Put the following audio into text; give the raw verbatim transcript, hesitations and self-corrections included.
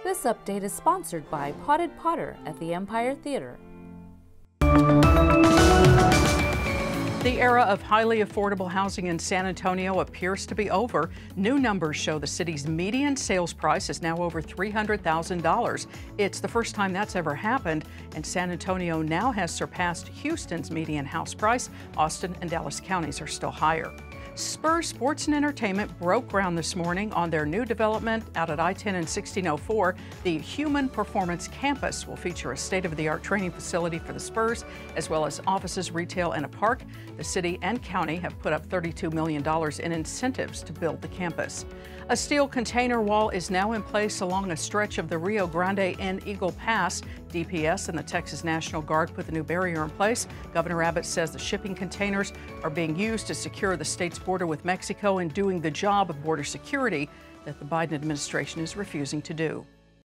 This update is sponsored by Potted Potter at the Empire Theater. The era of highly affordable housing in San Antonio appears to be over. New numbers show the city's median sales price is now over three hundred thousand dollars. It's the first time that's ever happened, and San Antonio now has surpassed Houston's median house price. Austin and Dallas counties are still higher. Spurs Sports and Entertainment broke ground this morning on their new development out at I ten and sixteen oh four. The Human Performance Campus will feature a state-of-the-art training facility for the Spurs, as well as offices, retail, and a park. The city and county have put up thirty-two million dollars in incentives to build the campus. A steel container wall is now in place along a stretch of the Rio Grande and Eagle Pass. D P S and the Texas National Guard put the new barrier in place. Governor Abbott says the shipping containers are being used to secure the state's border with Mexico and doing the job of border security that the Biden administration is refusing to do.